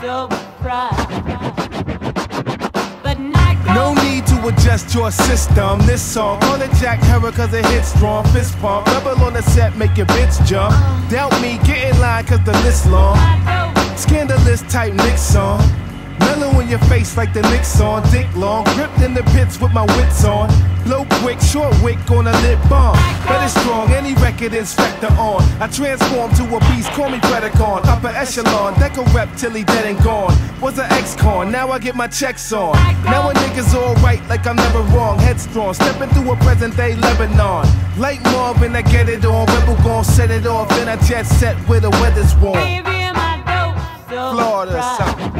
No need to adjust your system. This song, call it Jack Herrer cause it hits strong. Fist pump, rebel on the set, make your bitch jump. Doubt me, get in line cause the list long. Scandalous type Nick song. Mellow in your face like the Knicks on. Dick long, gripped in the pits with my wits on. Low quick, short wick on a lip bomb. Better strong, any record inspector on. I transform to a beast, call me Predacon. Upper echelon, Deco rep till he dead and gone. Was an ex-con, now I get my checks on. Now a nigga's alright like I'm never wrong. Headstrong, stepping through a present day Lebanon. Like Marvin, I get it on. Rebel gon' set it off in a jet set where the weather's warm. Florida, something.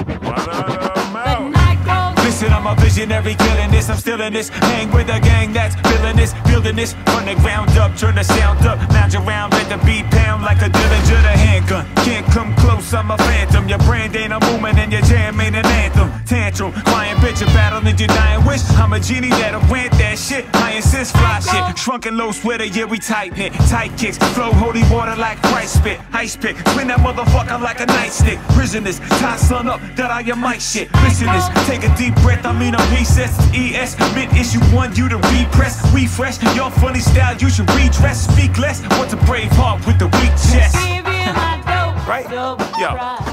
Listen, I'm a visionary, killing this, I'm still in this. Hang with a gang that's feeling this, building this. From the ground up, turn the sound up. Lounge around, let the beat pound like a Dillinger the handgun. Can't come close, I'm a phantom. Your brand ain't a movement and your jam ain't an anthem. Tantrum, crying bitch, you're battling your dying wish. I'm a genie that'll grant that shit. I insist, fly shit. Shrunken low sweater, yeah, we tight knit. Tight kicks, flow holy water like Christ spit. Ice pick, spin that motherfucker like a nightstick. Prisoners, tie sun up, that I am my shit. Listeners, take a deep breath, I mean I'm recess. ES, mid issue 1, you to repress. Refresh, your funny style, you should redress. Speak less, what's a brave heart with the weak chest? Right? Yo.